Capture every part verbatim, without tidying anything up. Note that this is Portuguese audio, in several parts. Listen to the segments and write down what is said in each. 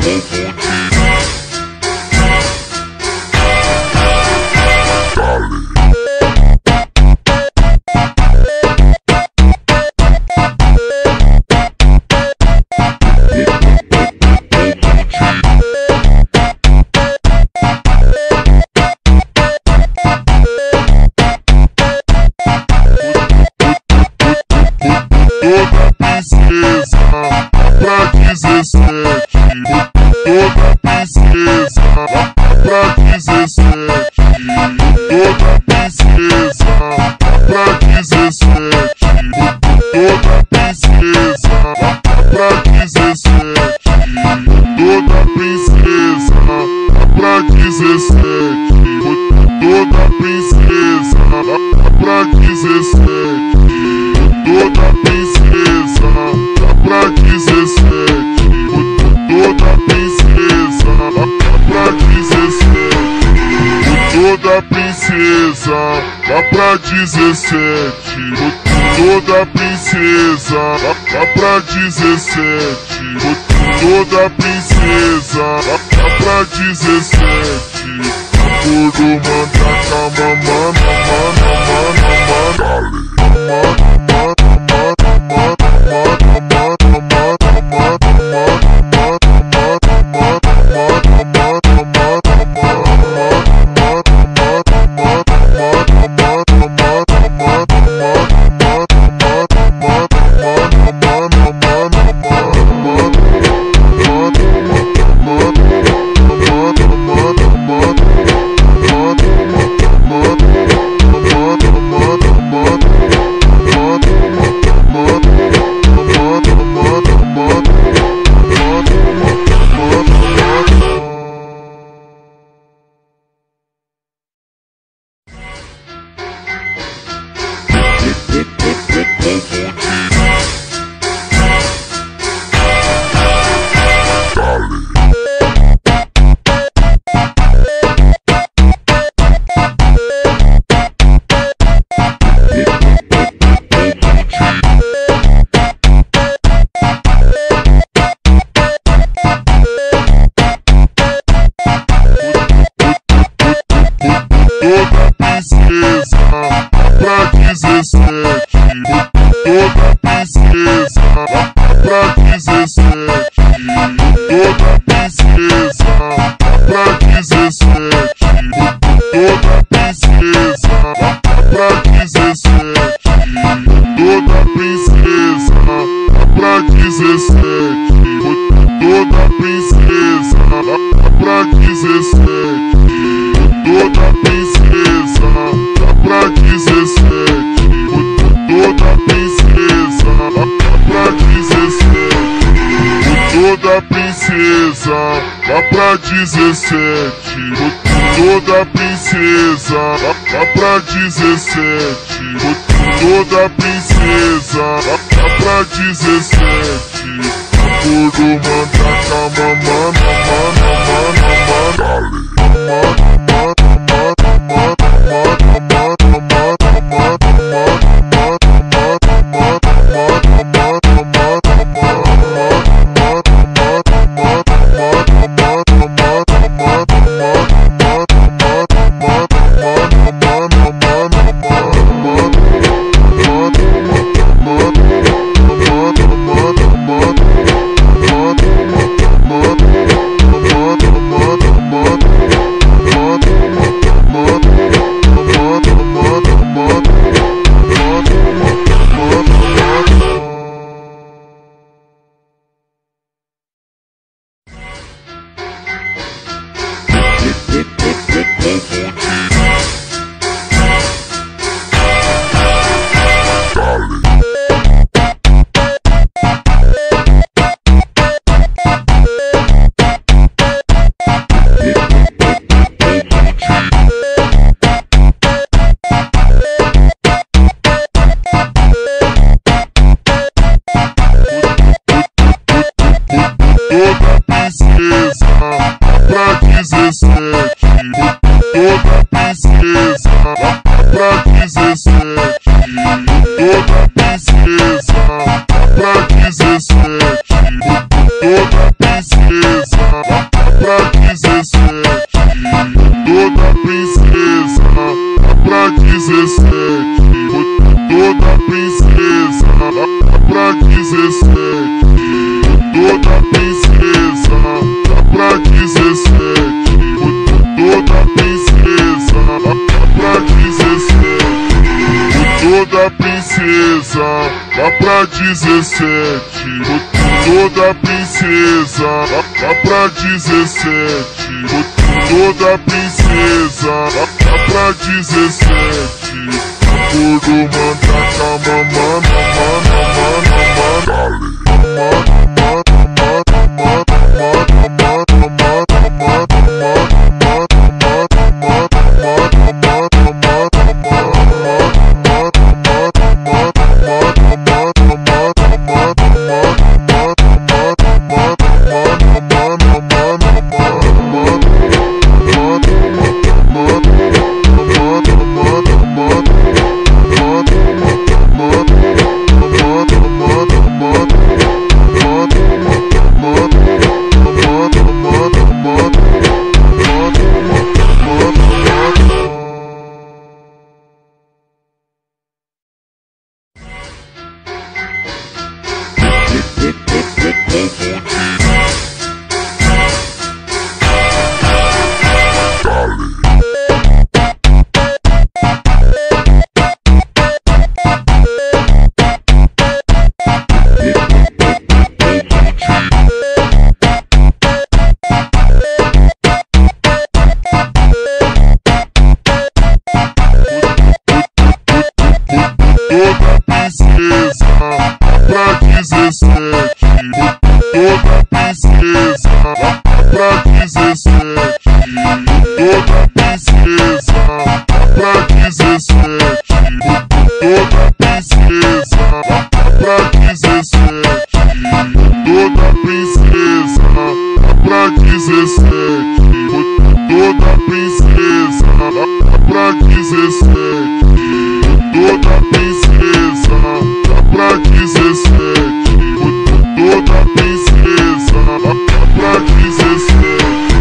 Toda princesa, dá pra dezessete. Toda princesa, dá pra dezessete. Acordo, manda calma, mano, mano, mano, mano. Toda princesa, dá pra dezessete. Toda princesa, dá pra dezessete. Acordo, manda calma, mano, mano, mano, mano. dezessete. Toda princesa, dá pra dezessete. Toda princesa, dá pra dezessete. Toda princesa, dá pra dezessete. Toda princesa, dá pra dezessete. Toda princesa, dá pra dezessete. Acordo, manda calma, mano, mano, mano, mano. Toda princesa, dá pra dezessete. Toda princesa, dá pra dezessete. Toda princesa, dá pra dezessete. Toda princesa, dá pra dezessete. Toda princesa, dá pra dezessete. Toda princesa, dá pra dezessete. Toda princesa, dá pra dezessete. Toda princesa, dá pra dezessete.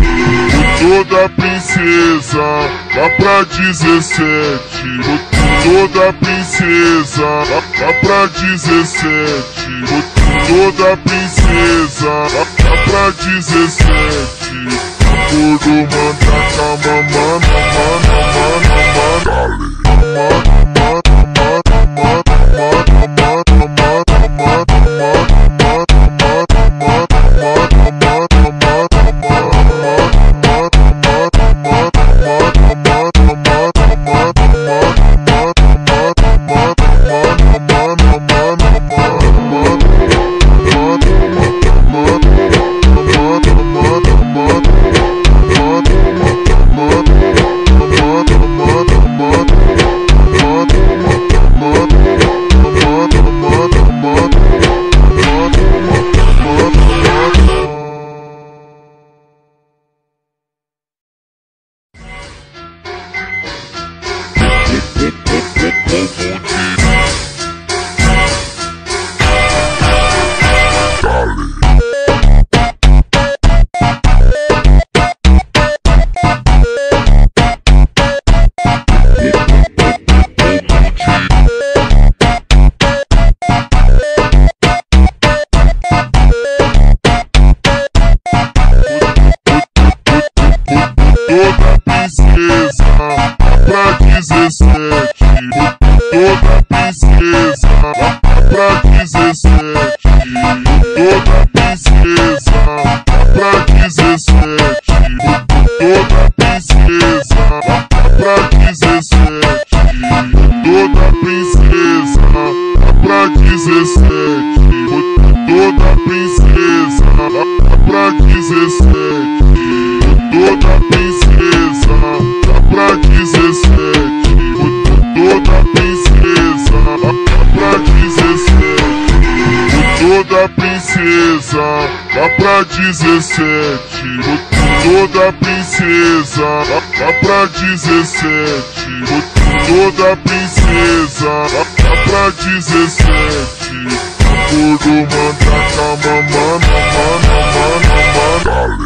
Toda princesa, dá pra dezessete. Toda princesa, dá pra dezessete. Toda princesa, dá pra dezessete. Acordo, manda calma, mano, mano, mano, mano. Toda princesa, dá pra dezessete. Toda princesa, dá pra dezessete. Toda princesa, dá pra dezessete. Toda princesa, dá pra dezessete. Toda princesa, dá pra dezessete. Toda princesa, dá pra dezessete. Toda princesa, dá pra dezessete. Toda princesa, dá pra dezessete. Toda princesa, dá pra dezessete. Toda princesa, dá pra dezessete. Toda princesa, dá pra dezessete. Acordo, manda calma, mano, mano, mano, mano.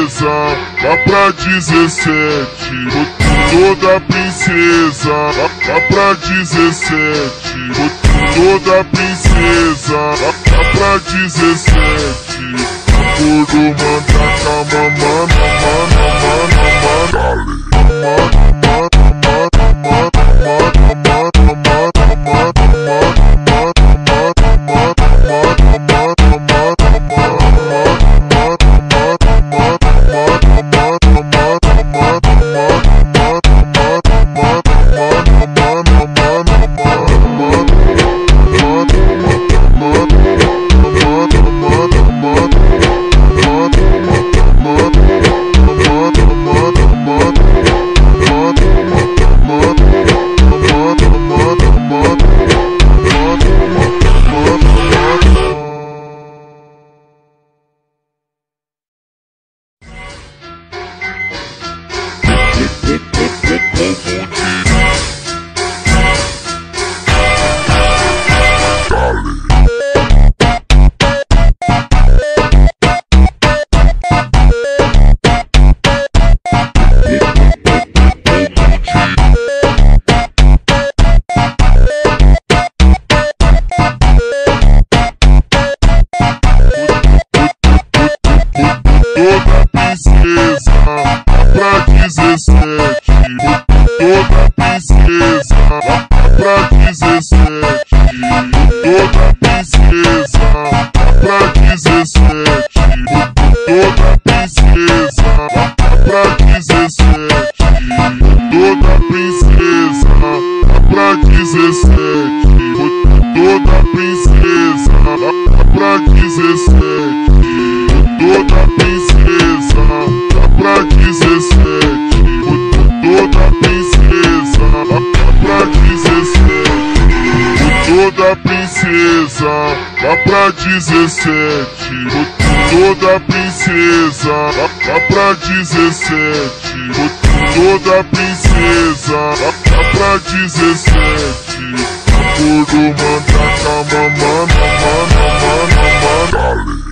princesa, dá pra dezessete. Toda princesa, dá pra dezessete. Toda princesa, dá pra dezessete. Acordo, manda calma, mano, mano, mano, mano. Toda princesa, dá pra dezessete. Toda princesa, dá pra dezessete. Acordo, manda calma, mano, mano, mano, mano.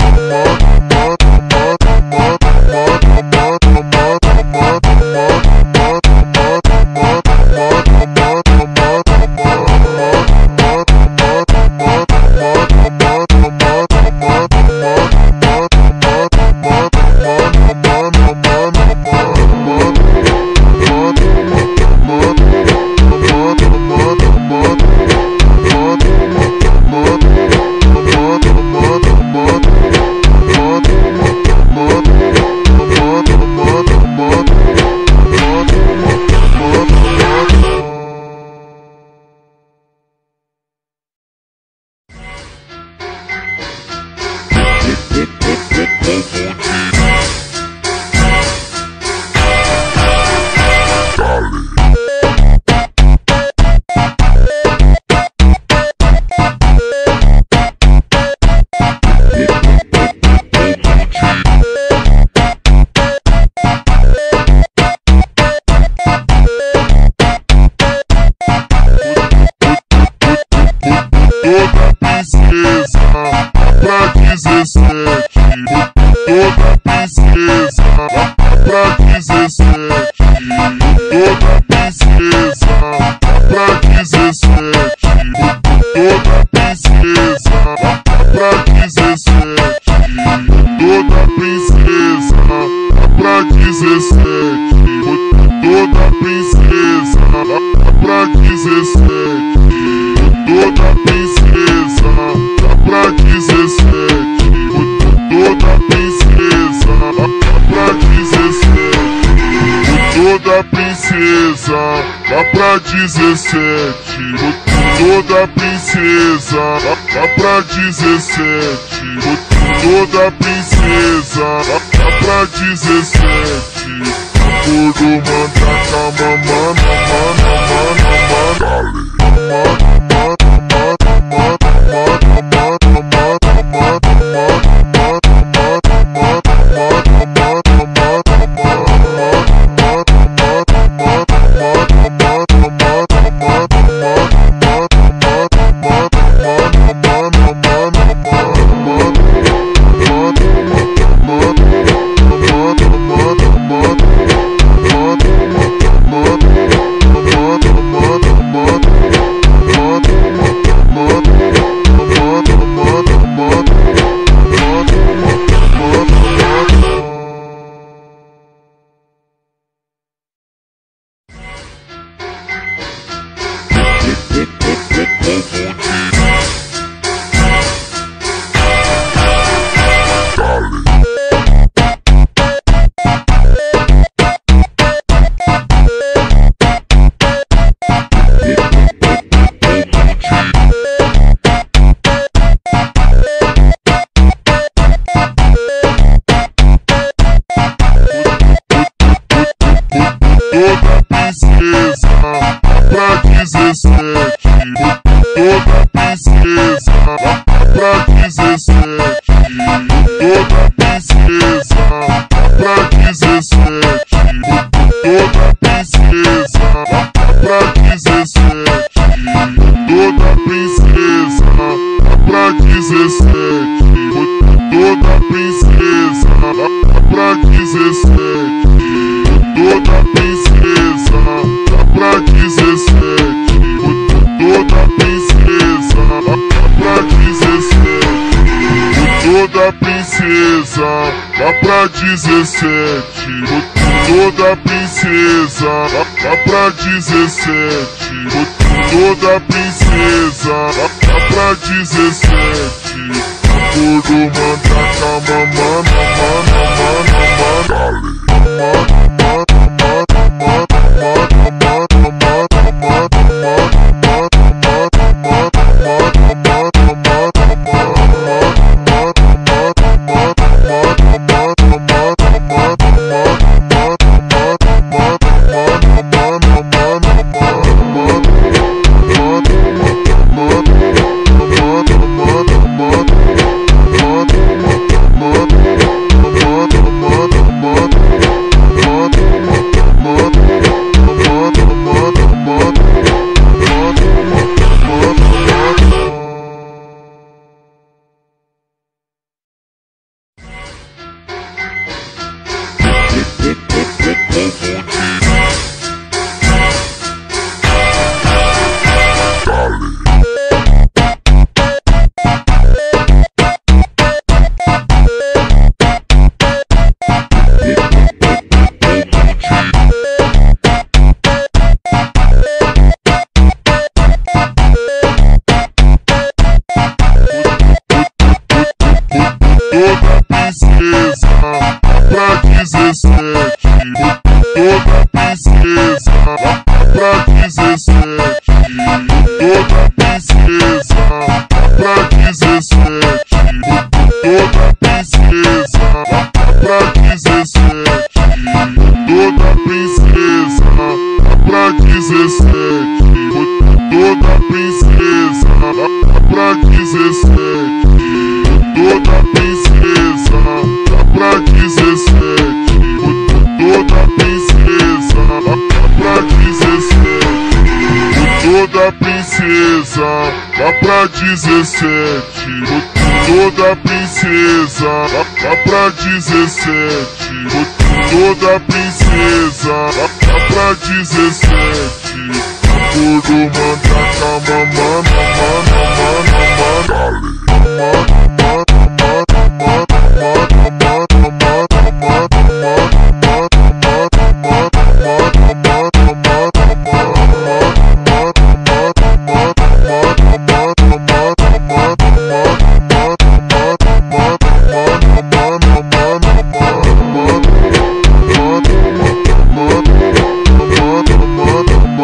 Toda princesa, dá pra dezessete. Toda princesa, dá pra dezessete. Acordo, manda calma, mano, mano, mano, mano. Mano. Toda princesa pra dezessete, toda princesa pra dezessete, toda princesa pra dezessete, toda princesa pra dezessete, toda princesa pra dezessete, toda princesa pra dezessete, toda princesa pra dezessete, toda princesa pra dezessete, toda princesa pra dezessete, toda princesa pra dezessete, toda princesa pra dezessete, tudo manda calma, mano, mano, mano, mano, toda princesa pra dezessete, toda princesa pra dezessete, toda princesa pra dezessete, toda princesa pra dezessete, toda princesa pra dezessete, toda princesa pra dezessete, toda princesa pra dezessete, toda princesa pra dezessete, toda princesa pra dezessete, toda princesa pra dezessete, toda princesa pra dezessete, tudo manda calma, mano, mano, mano, mano.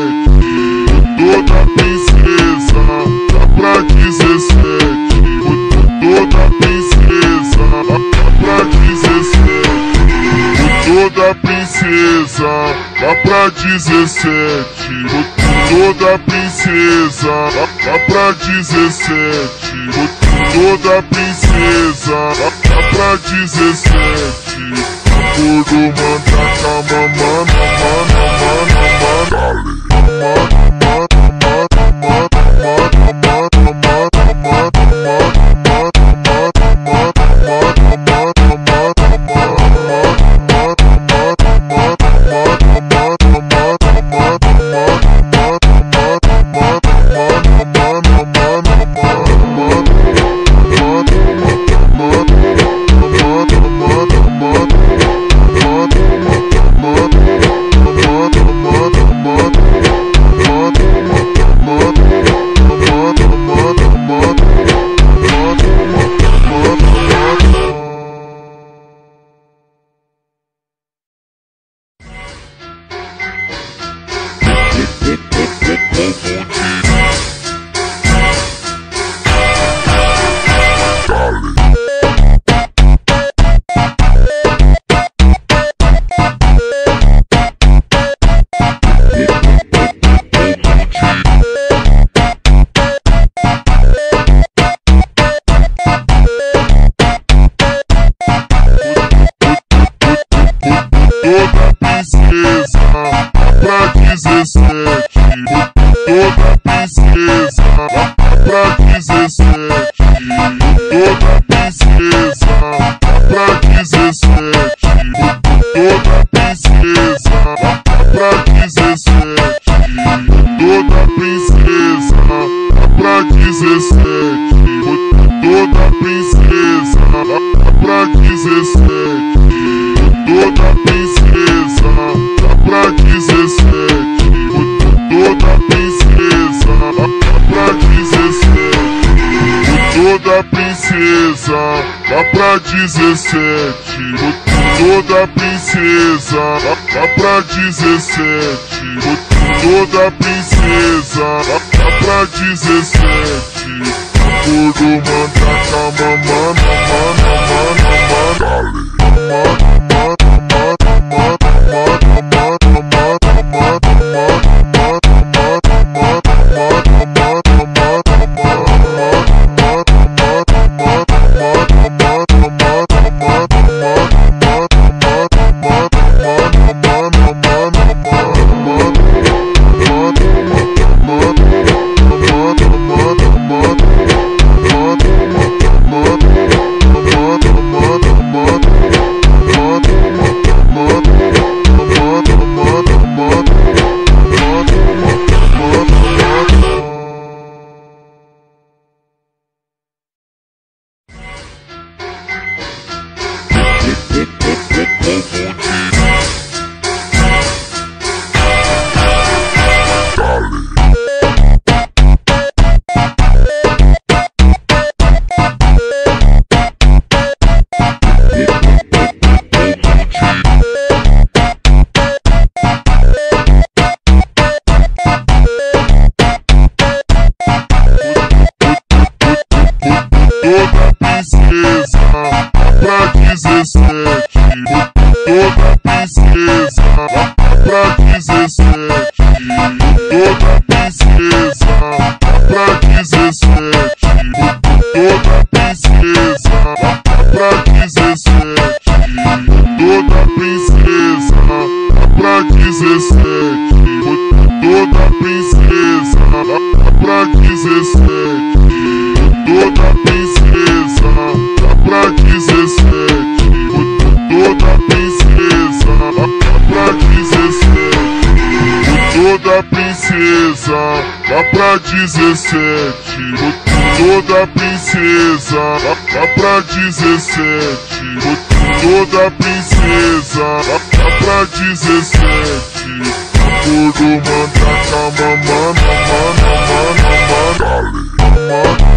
Toda princesa dá pra dezessete. Toda princesa dá pra dezessete. Toda princesa dá pra dezessete. Toda princesa dá pra dezessete. Toda princesa dá pra dezessete. Acordo, manda calma, mana, mana, mana, mana. Toda princesa dá pra dezessete. Toda princesa dá pra dezessete. Toda princesa dá pra dezessete. Toda princesa dá pra dezessete. Toda princesa dá pra dezessete. Toda princesa dá pra dezessete. Toda princesa dá pra dezessete. Toda princesa dá pra dezessete. Toda princesa dá pra dezessete. Toda princesa dá pra dezessete. Acordo, manda calma, mana, mana, mana, mana. Toda princesa dá pra dezessete. Toda princesa dá pra dezessete. Toda princesa dá pra dezessete. Toda princesa dá pra dezessete. Toda princesa dá pra dezessete. Toda princesa dá pra dezessete. Toda princesa dá pra dezessete. Toda princesa dá pra dezessete. Toda princesa dá pra dezessete. Toda princesa dá pra dezessete. Acordo, manda calma, mana, mana, mana, mana.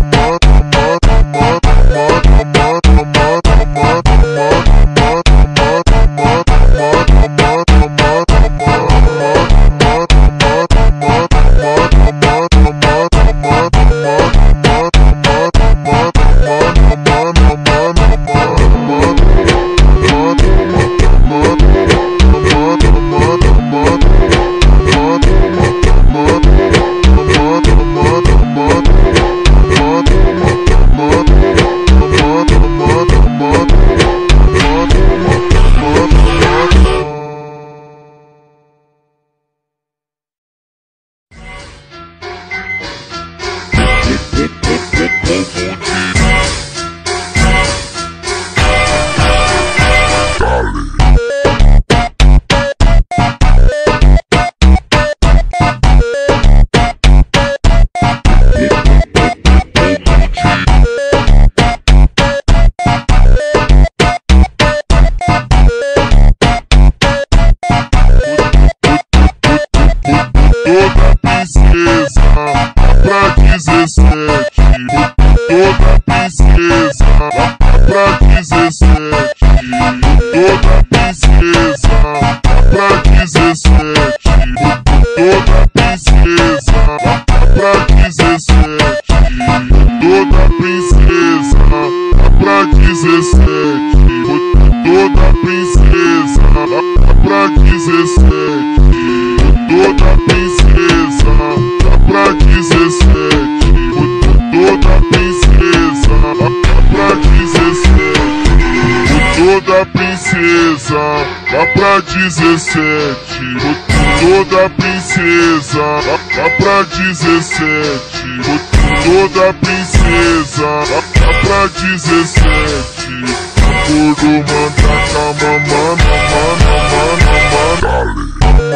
Toda princesa, dá pra dezessete. Toda princesa, dá pra dezessete. Acordo, manda calma, mano, mano, mano, mano.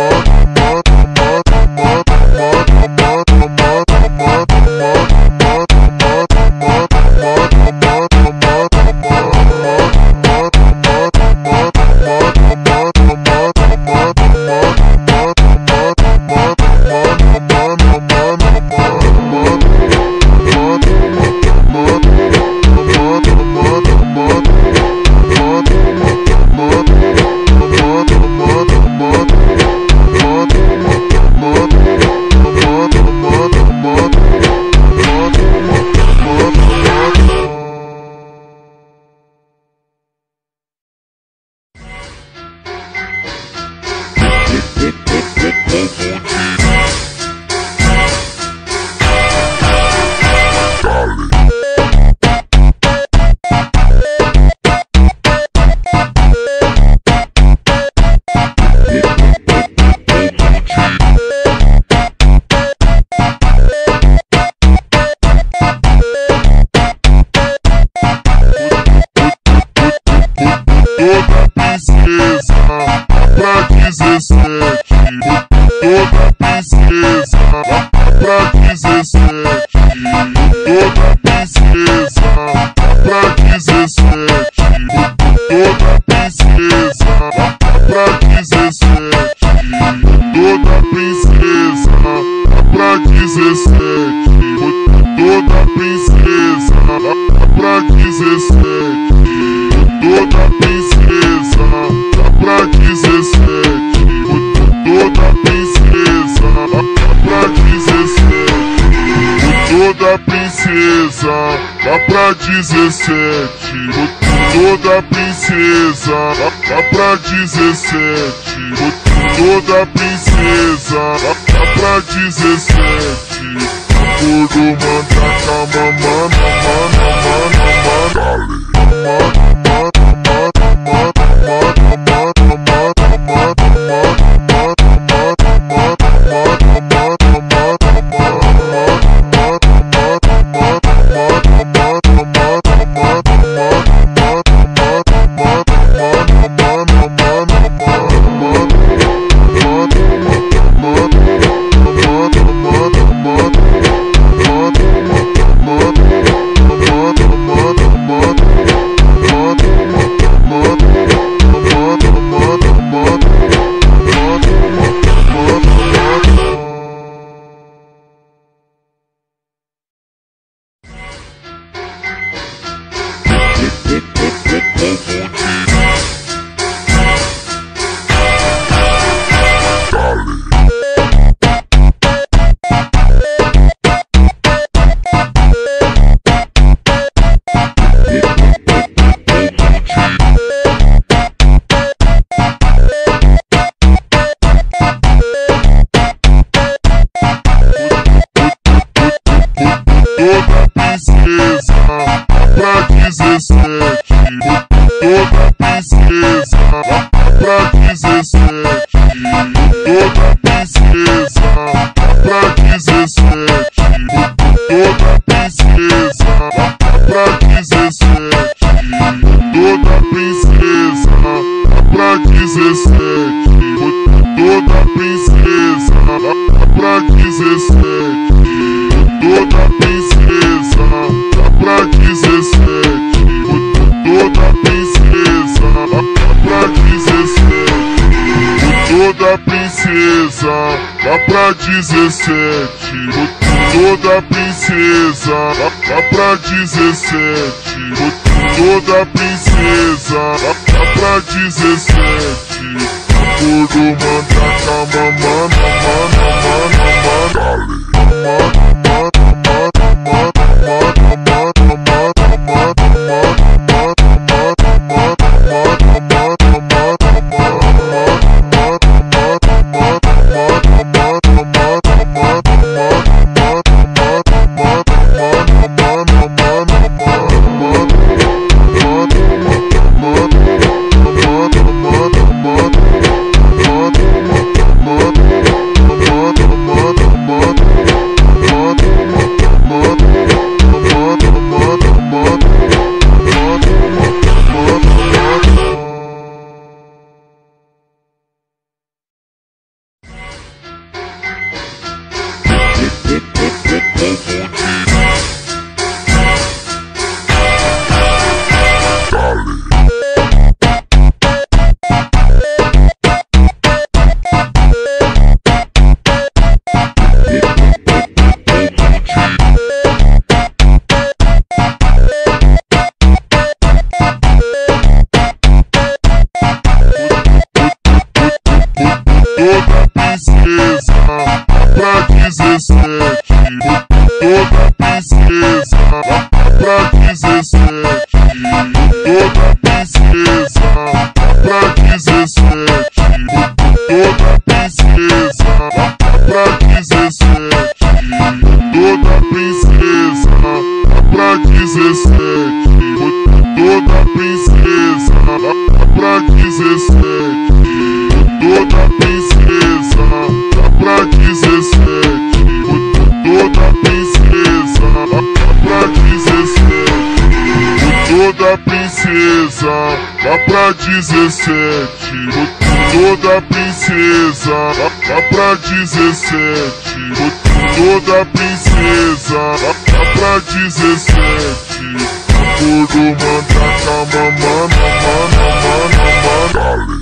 Toda princesa, dá pra dezessete. Toda princesa, dá pra dezessete. Acordo, manda calma, mano, mano, mano, mano. Toda princesa, dezessete. Toda princesa, dá pra dezessete. Toda princesa, dá pra dezessete. Toda princesa, dá pra dezessete. Toda princesa, dá pra dezessete. Toda princesa, dá pra dezessete. Acordo, manda calma, mano, mano, mano, mano. Toda princesa, dá pra dezessete. Toda princesa, dá pra dezessete. Toda princesa, dá pra dezessete. Toda princesa, dá pra dezessete. Toda princesa, dá pra dezessete. Toda princesa, dá pra dezessete. Toda princesa, dá pra dezessete. Toda princesa, dá pra dezessete. Toda princesa, dá pra dezessete. Toda princesa, dá pra dezessete. Toda princesa, dá pra dezessete. Acordo, manda calma, mano, mano, mano, mano.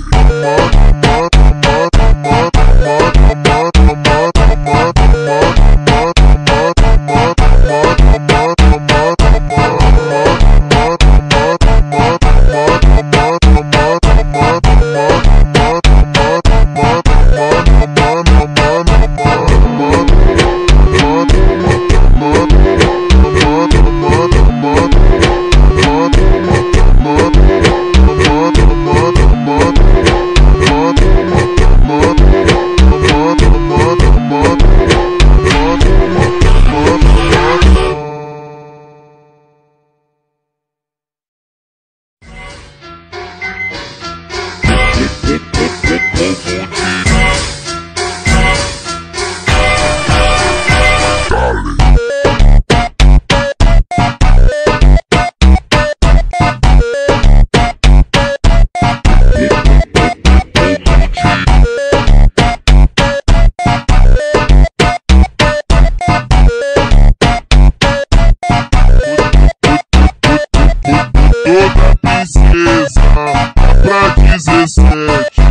Toda princesa, dá pra dezessete.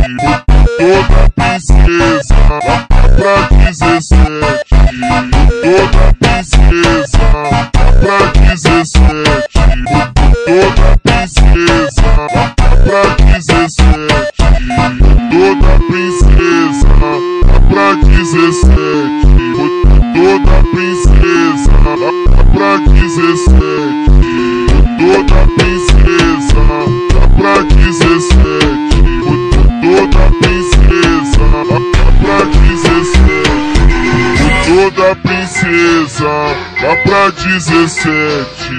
Toda princesa, dá pra dezessete. Toda princesa, dá pra dezessete. Toda princesa, dá pra dezessete. Toda princesa, dá pra dezessete. Toda princesa, dá pra dezessete. Toda princesa, dá pra dezessete. Toda princesa, dá pra dezessete. Toda princesa, dá pra dezessete.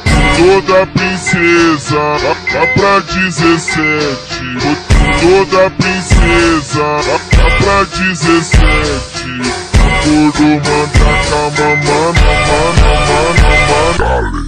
Toda princesa, dá pra dezessete. Toda princesa, dá pra dezessete. Acordo, manda calma, mano, mano, mano, mano.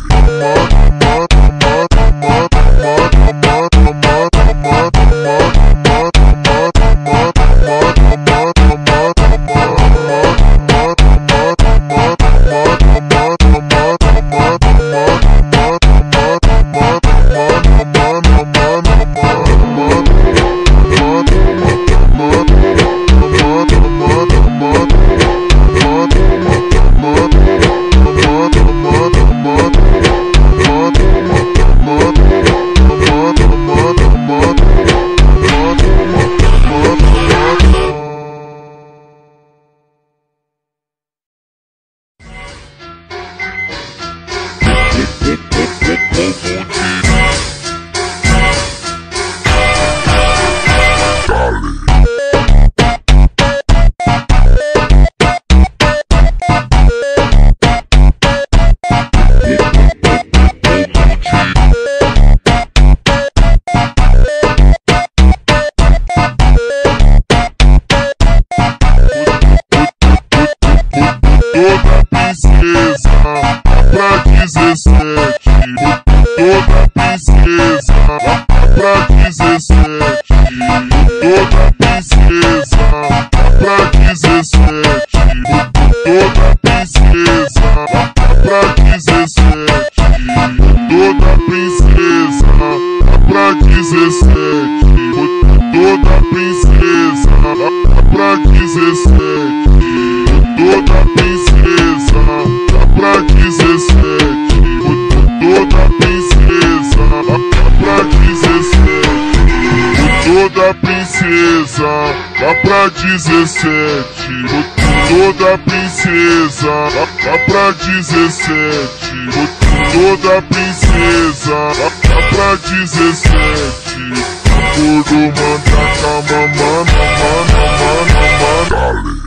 toda princesa, lá pra dezessete. Toda princesa, lá pra dezessete. Toda princesa, lá pra dezessete. Toda princesa, lá pra dezessete. Toda princesa, lá pra dezessete. Toda princesa, lá pra dezessete. Toda princesa, lá pra dezessete. Toda princesa, lá pra dezessete. Acordo, manda calma, mano, mano, mano, mano.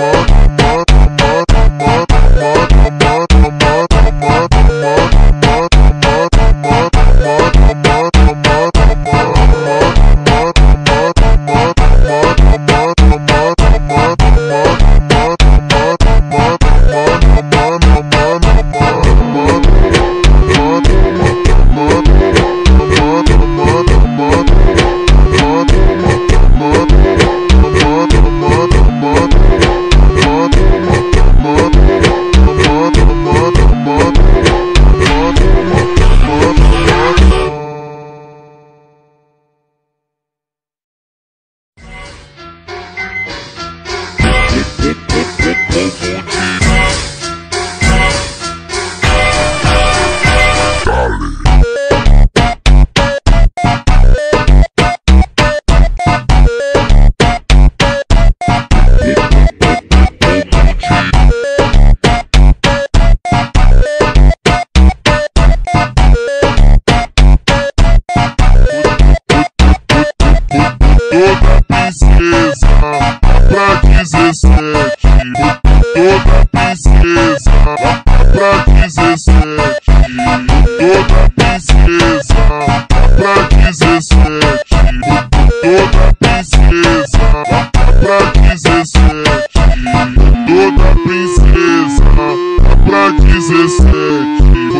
Toda princesa, lá pra dezessete. Toda princesa, lá pra dezessete. Toda princesa, lá pra dezessete. Toda princesa, lá pra dezessete. Toda princesa, lá pra dezessete.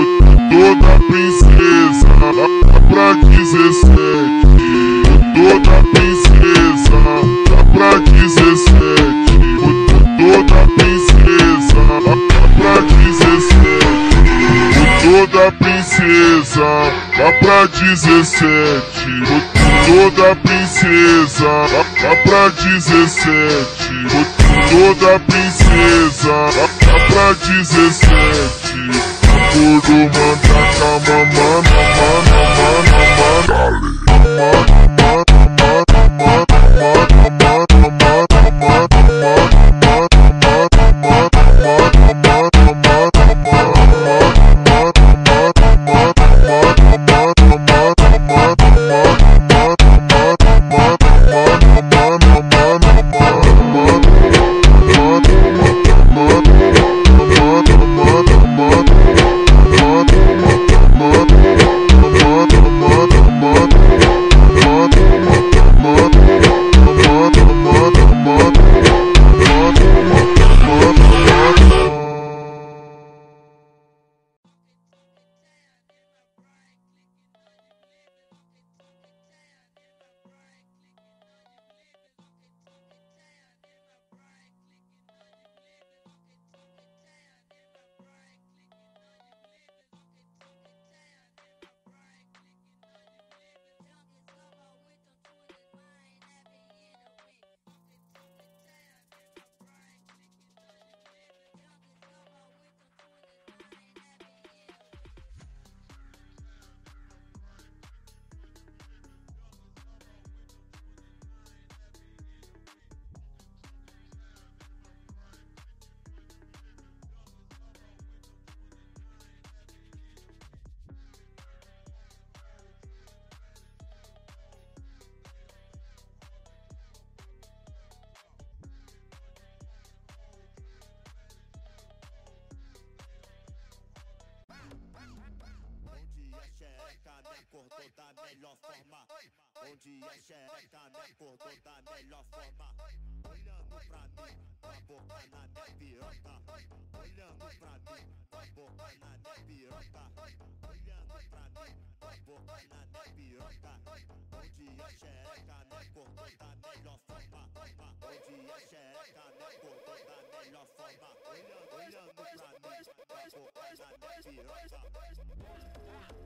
Toda princesa, lá pra dezessete. Toda princesa, lá pra dezessete. Toda princesa, lá pra dezessete. Toda princesa, lá pra dezessete. Toda princesa, lá pra dezessete. Toda princesa, lá pra dezessete. Acordo, manda calma, mano, mano, mano, mano. acordou da melhor forma. Onde a xereca me acordou da melhor forma. Olhando pra mim, com a boca na minha piroca. Olhando pra mim, com a boca na minha piroca. Olhando pra mim, com a boca na minha piroca. Onde a xereca me acordou da melhor forma. Onde a xereca me acordou da melhor forma. Olhando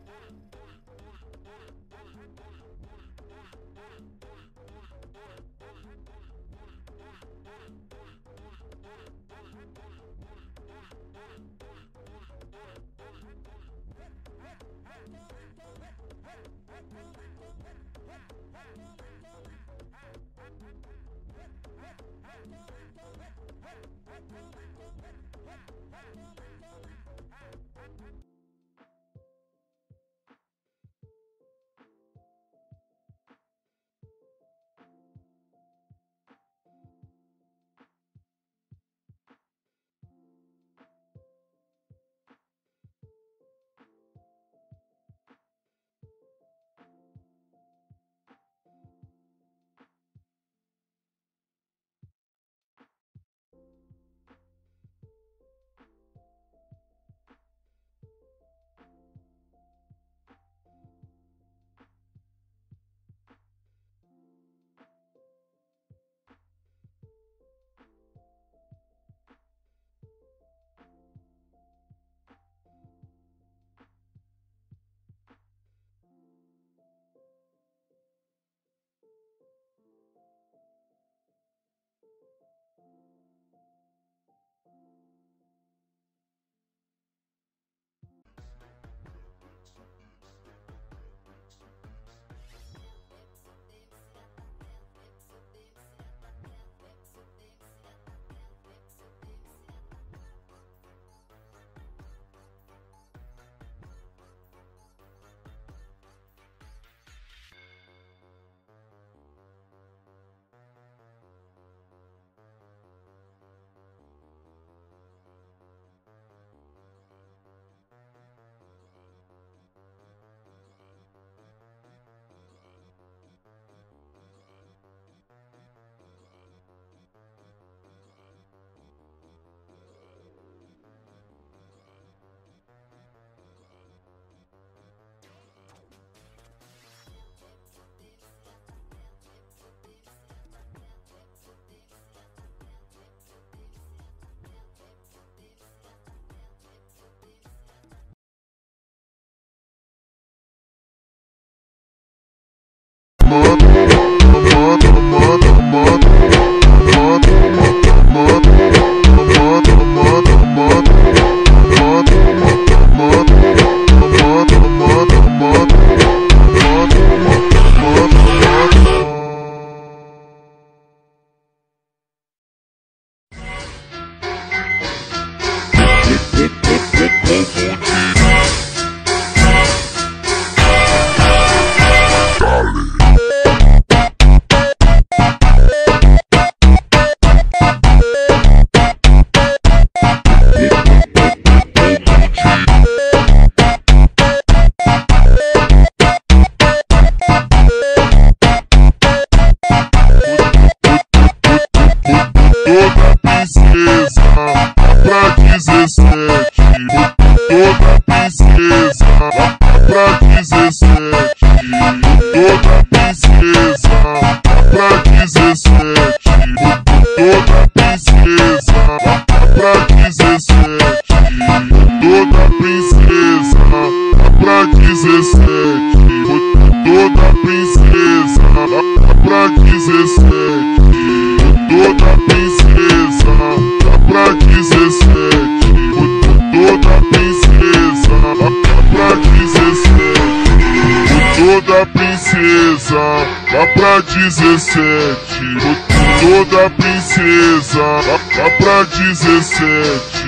Toda princesa, dá pra dezessete.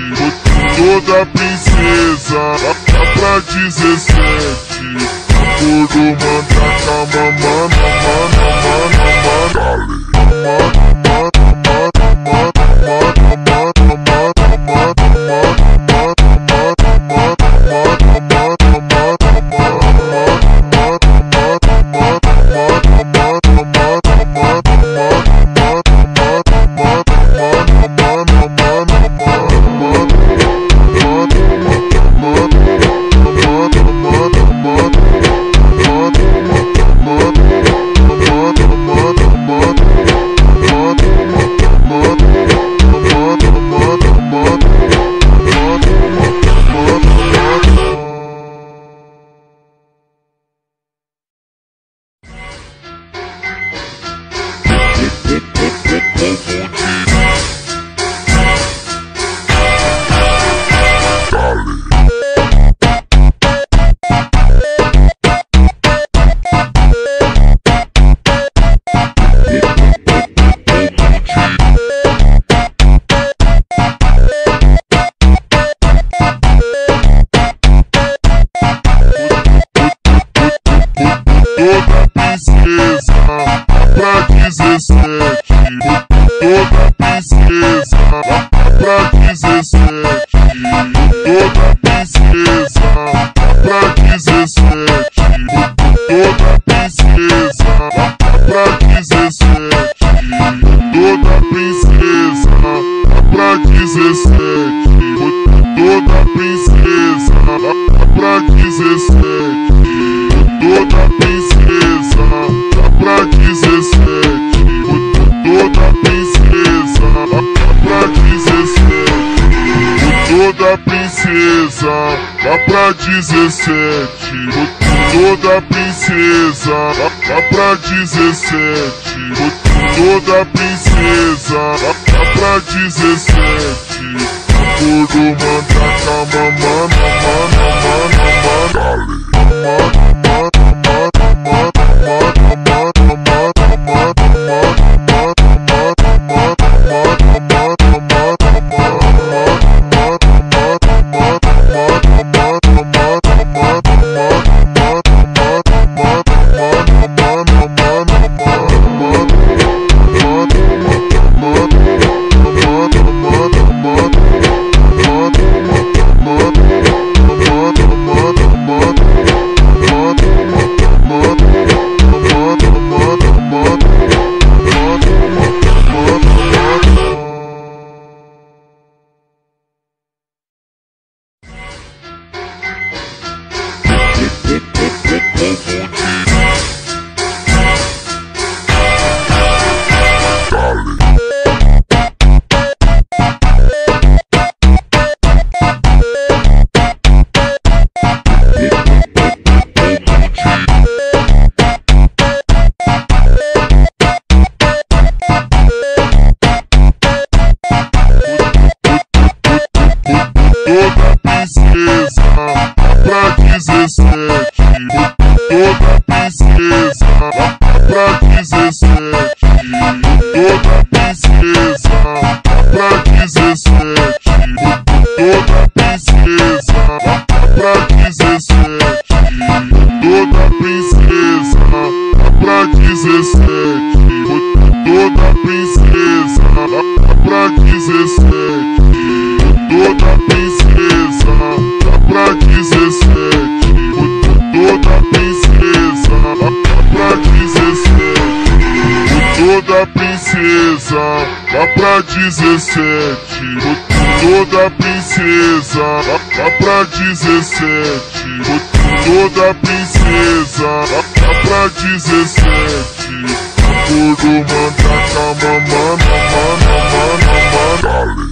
Toda princesa, dá pra dezessete. Acordo, manda calma, mano, mano, mano, mano. toda princesa, pra dezessete, toda princesa, pra dezessete, toda princesa, pra dezessete, toda princesa, pra dezessete, toda princesa, pra dezessete, toda princesa, pra dezessete, toda princesa, dá pra dezessete, toda princesa, dá pra dezessete, toda princesa, dá pra dezessete, acordo manda calma, mano, mano, mano, mano, dá pra dezessete, toda princesa, dá pra dezessete, toda princesa, dá pra dezessete, acordo manda calma, mano, mano, mano, mano,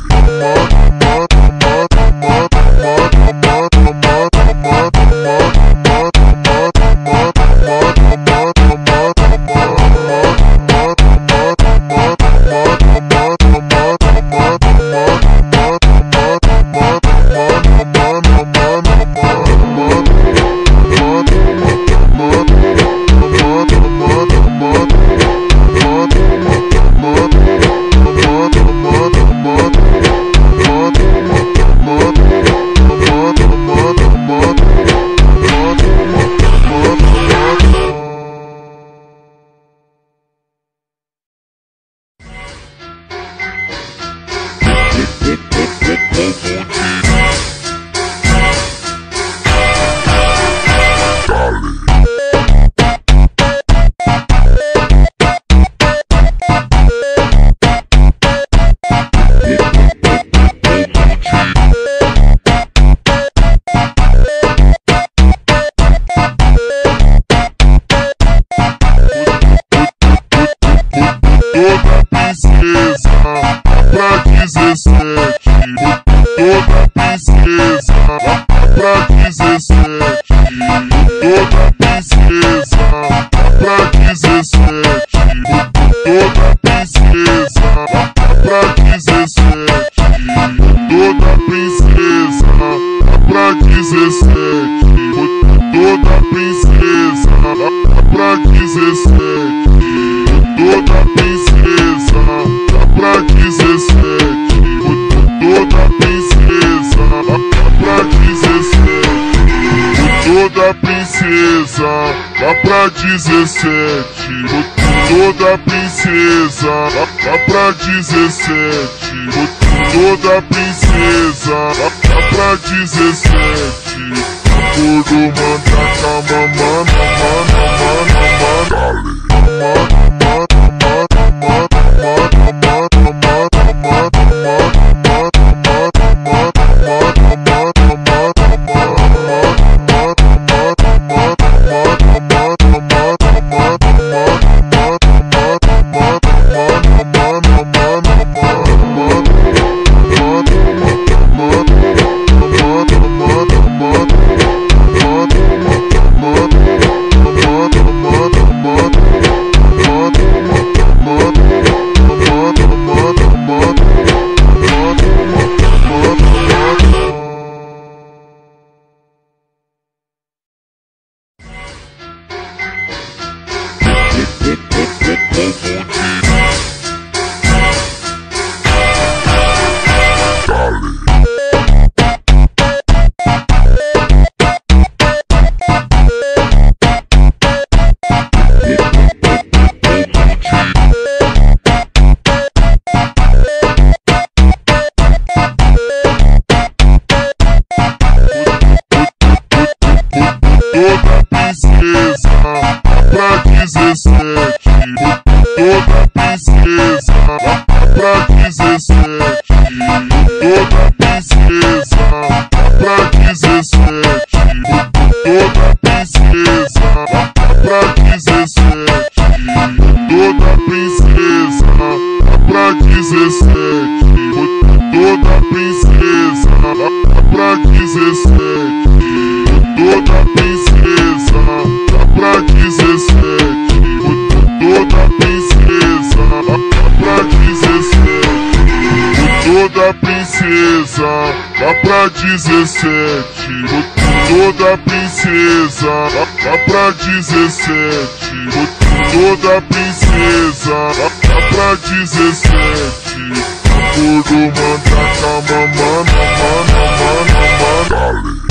toda princesa, dá pra dezessete, toda princesa, dá pra dezessete. Toda princesa, dá pra dezessete. Acordo, manda calma, mano, mano, mano, mano. Toda princesa, dá pra dezessete. Toda princesa, dá pra dezessete. Acordo, manda calma, mano, mano, mano, mano.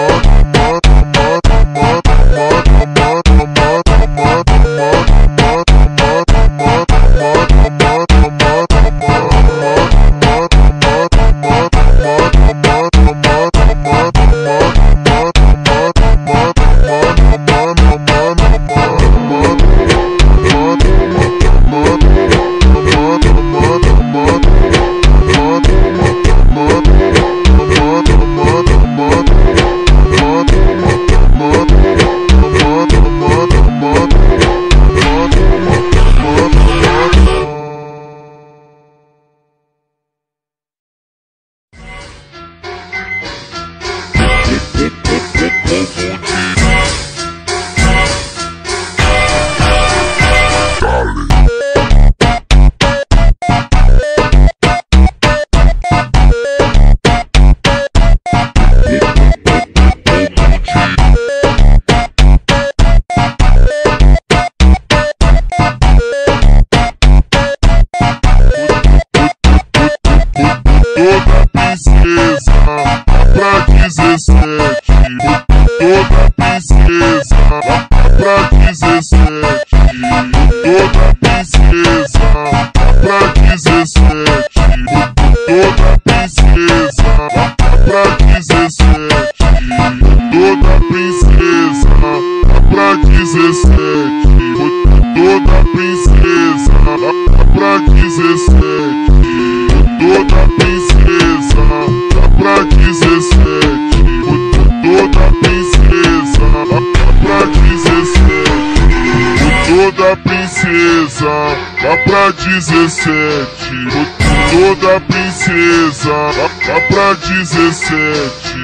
dezessete. Toda princesa, dá pra dezessete.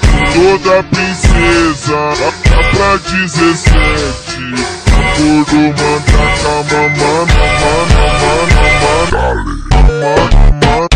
Toda princesa, dá pra dezessete. Acordo, manda calma, mano, mano, mano, mano.